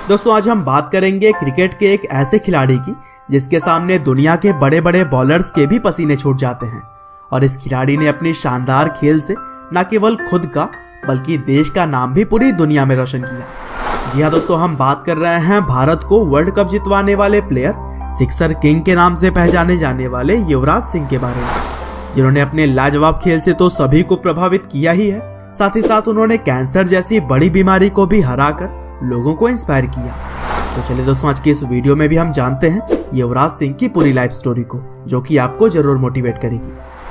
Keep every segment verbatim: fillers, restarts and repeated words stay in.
दोस्तों आज हम बात करेंगे क्रिकेट के एक ऐसे खिलाड़ी की जिसके सामने दुनिया के बड़े बड़े बॉलर्स के भी पसीने छूट जाते हैं। और इस खिलाड़ी ने अपनी शानदार खेल से न केवल खुद का बल्कि देश का नाम भी पूरी दुनिया में रोशन किया। जी हाँ दोस्तों, हम बात कर रहे हैं भारत को वर्ल्ड कप जितवाने वाले प्लेयर सिक्सर किंग के नाम से पहचाने जाने वाले युवराज सिंह के बारे में, जिन्होंने अपने लाजवाब खेल से तो सभी को प्रभावित किया ही है, साथ ही साथ उन्होंने कैंसर जैसी बड़ी बीमारी को भी हराकर लोगों को इंस्पायर किया। तो चलिए दोस्तों, आज के इस वीडियो में भी हम जानते हैं युवराज सिंह की पूरी लाइफ स्टोरी को, जो कि आपको जरूर मोटिवेट करेगी।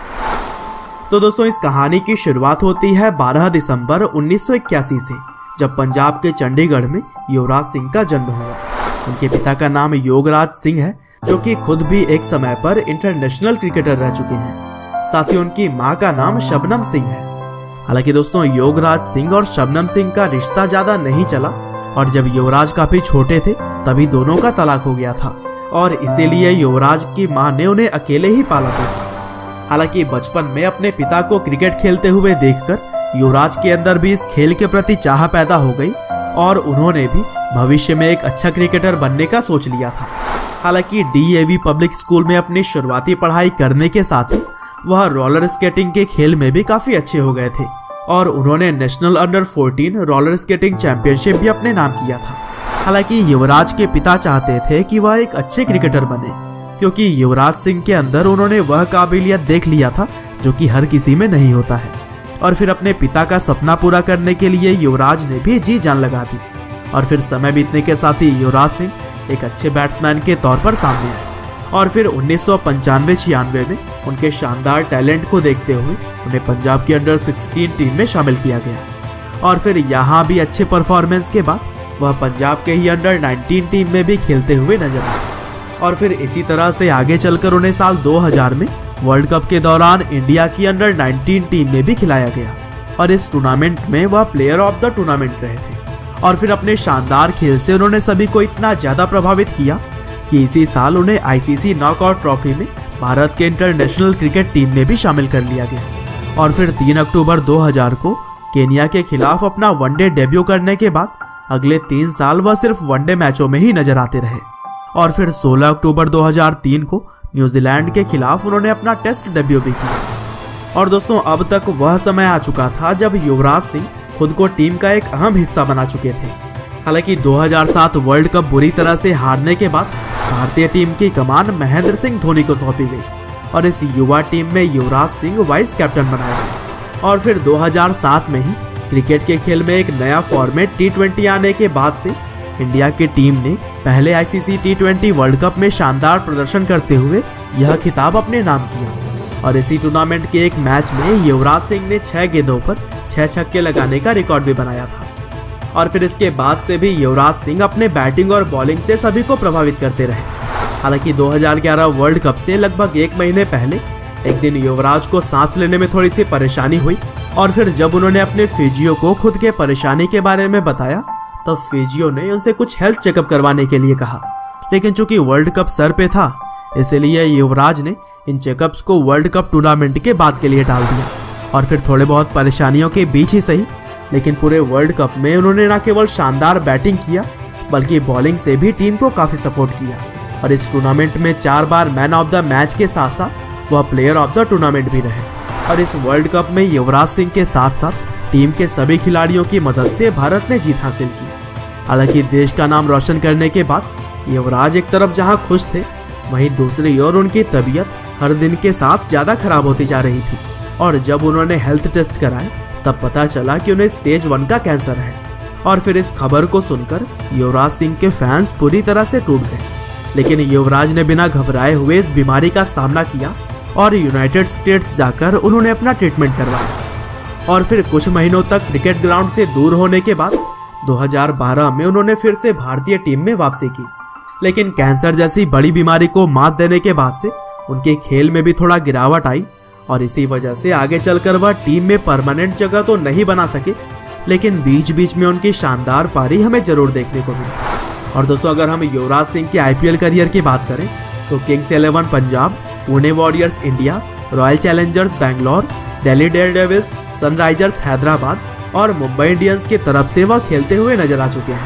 तो दोस्तों, इस कहानी की शुरुआत होती है बारह दिसंबर उन्नीस सौ इक्यासी से, जब पंजाब के चंडीगढ़ में युवराज सिंह का जन्म हुआ। उनके पिता का नाम युवराज सिंह है, जो कि खुद भी एक समय पर इंटरनेशनल क्रिकेटर रह चुके हैं। साथ ही उनकी माँ का नाम शबनम सिंह है। हालांकि दोस्तों, युवराज सिंह और शबनम सिंह का रिश्ता ज्यादा नहीं चला और जब युवराज काफी छोटे थे तभी दोनों का तलाक हो गया था और इसीलिए युवराज की मां ने उन्हें अकेले ही पाला पोसा। हालांकि बचपन में अपने पिता को क्रिकेट खेलते हुए देखकर युवराज के अंदर भी इस खेल के प्रति चाह पैदा हो गई और उन्होंने भी भविष्य में एक अच्छा क्रिकेटर बनने का सोच लिया था। हालांकि डीएवी पब्लिक स्कूल में अपनी शुरुआती पढ़ाई करने के साथ ही वह रोलर स्केटिंग के खेल में भी काफी अच्छे हो गए थे और उन्होंने national under fourteen roller skating championship भी अपने नाम किया था। हालांकि युवराज के पिता चाहते थे कि वह एक अच्छे क्रिकेटर बने, क्योंकि युवराज सिंह के अंदर उन्होंने वह काबिलियत देख लिया था जो कि हर किसी में नहीं होता है। और फिर अपने पिता का सपना पूरा करने के लिए युवराज ने भी जी जान लगा दी और फिर समय बीतने के साथ ही युवराज सिंह एक अच्छे बैट्समैन के तौर पर सामने आए। और फिर उन्नीस सौ पंचानवे छियानवे में उनके शानदार टैलेंट को देखते हुए उन्हें पंजाब की अंडर सोलह टीम में शामिल किया गया और फिर यहाँ भी अच्छे परफॉर्मेंस के बाद वह पंजाब के ही अंडर उन्नीस टीम में भी खेलते हुए नजर आए। और फिर इसी तरह से आगे चलकर उन्हें साल दो हज़ार में वर्ल्ड कप के दौरान इंडिया की अंडर उन्नीस टीम में भी खिलाया गया और इस टूर्नामेंट में वह प्लेयर ऑफ द टूर्नामेंट रहे थे। और फिर अपने शानदार खेल से उन्होंने सभी को इतना ज्यादा प्रभावित किया कि इसी साल उन्हें आईसीसी नॉकआउट ट्रॉफी में भारत के इंटरनेशनल क्रिकेट टीम में भी शामिल कर लिया गया। और फिर तीन अक्टूबर दो हज़ार को केन्या के खिलाफ अपना वनडे डेब्यू करने के बाद अगले तीन साल वह सिर्फ वनडे मैचों में ही नजर आते रहे। और फिर सोलह अक्टूबर दो हज़ार तीन को न्यूजीलैंड के खिलाफ उन्होंने अपना टेस्ट डेब्यू भी किया। और दोस्तों, अब तक वह समय आ चुका था जब युवराज सिंह खुद को टीम का एक अहम हिस्सा बना चुके थे। हालांकि दो हज़ार सात वर्ल्ड कप बुरी तरह से हारने के बाद भारतीय टीम की कमान महेंद्र सिंह धोनी को सौंपी गई और इस युवा टीम में युवराज सिंह वाइस कैप्टन बनाया गया। और फिर दो हज़ार सात में ही क्रिकेट के खेल में एक नया फॉर्मेट टी ट्वेंटी आने के बाद से इंडिया की टीम ने पहले ICC T twenty world cup में शानदार प्रदर्शन करते हुए यह खिताब अपने नाम किया। और इसी टूर्नामेंट के एक मैच में युवराज सिंह ने छह गेंदों पर छह छक्के लगाने का रिकॉर्ड भी बनाया था। और फिर इसके बाद से भी युवराज सिंह अपने बैटिंग और बॉलिंग से सभी को प्रभावित करते रहे। हालांकि दो हज़ार ग्यारह वर्ल्ड कप से लगभग एक महीने पहले एक दिन युवराज को सांस लेने में थोड़ी सी परेशानी हुई और फिर जब उन्होंने अपने फिजियो को खुद के परेशानी के बारे में बताया तब फिजियो ने उनसे कुछ हेल्थ चेकअप करवाने के लिए कहा। लेकिन चूंकि वर्ल्ड कप सर पे था इसलिए युवराज ने इन चेकअप्स को वर्ल्ड कप टूर्नामेंट के बाद के लिए टाल दिया। और फिर थोड़े बहुत परेशानियों के बीच ही सही, लेकिन पूरे वर्ल्ड कप में उन्होंने न केवल शानदार बैटिंग किया बल्कि बॉलिंग से भी टीम को काफी सपोर्ट किया। और इस टूर्नामेंट में चार बार मैन ऑफ द मैच के साथ साथ वह प्लेयर ऑफ द टूर्नामेंट भी रहे। और इस वर्ल्ड कप में युवराज सिंह के साथ साथ टीम के सभी खिलाड़ियों की मदद से भारत ने जीत हासिल की। हालांकि देश का नाम रोशन करने के बाद युवराज एक तरफ जहां खुश थे, वहीं दूसरी ओर उनकी तबीयत हर दिन के साथ ज्यादा खराब होती जा रही थी। और जब उन्होंने हेल्थ टेस्ट कराए तब पता चला कि उन्हें स्टेज वन का कैंसर है। और फिर इस खबर को सुनकर युवराज सिंह के फैंस पूरी तरह से टूट गए। लेकिन युवराज ने बिना घबराए हुए इस बीमारी का सामना किया और यूनाइटेड स्टेट्स जाकर उन्होंने अपना ट्रीटमेंट करवाया। और फिर कुछ महीनों तक क्रिकेट ग्राउंड से दूर होने के बाद दो हज़ार बारह में उन्होंने फिर से भारतीय टीम में वापसी की। लेकिन कैंसर जैसी बड़ी बीमारी को मात देने के बाद से उनके खेल में भी थोड़ा गिरावट आई और इसी वजह से आगे चलकर वह टीम में परमानेंट जगह तो नहीं बना सके, लेकिन बीच बीच में उनकी शानदार पारी हमें जरूर देखने को मिली। और दोस्तों, अगर हम युवराज सिंह के आईपीएल करियर की बात करें तो Kings Eleven Punjab, Pune Warriors India, Royal Challengers Bangalore, Delhi Daredevils, Sunrisers Hyderabad और मुंबई इंडियंस की तरफ से वह खेलते हुए नजर आ चुके हैं।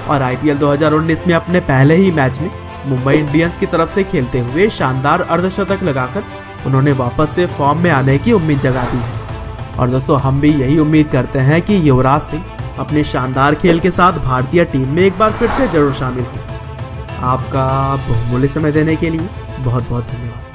और आईपीएल दो हज़ार उन्नीस में अपने पहले ही मैच में मुंबई इंडियंस की तरफ से खेलते हुए शानदार अर्धशतक लगाकर उन्होंने वापस से फॉर्म में आने की उम्मीद जगा दी है। और दोस्तों हम भी यही उम्मीद करते हैं कि युवराज सिंह अपने शानदार खेल के साथ भारतीय टीम में एक बार फिर से जरूर शामिल हो। आपका बहुमूल्य समय देने के लिए बहुत बहुत धन्यवाद।